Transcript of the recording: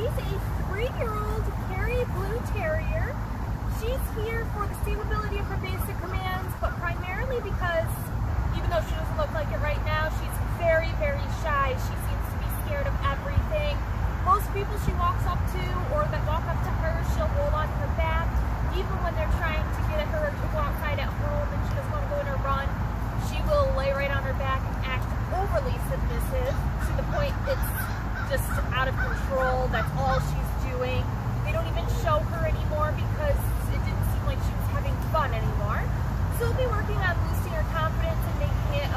She's a 3-year-old Kerry Blue Terrier. She's here for the stability of her basic commands, but primarily because, even though she doesn't look like it right now, she's very, very shy. She seems to be scared of everything. Most people she walks up to, or that walk up to her, she'll roll on her back. Even when they're trying to get her to go outside at home and she doesn't want to go in her run, she will lay right on her back and act overly submissive to the point it's just out of control. That's all she's doing. They don't even show her anymore because it didn't seem like she was having fun anymore. So we'll be working on boosting her confidence and making it a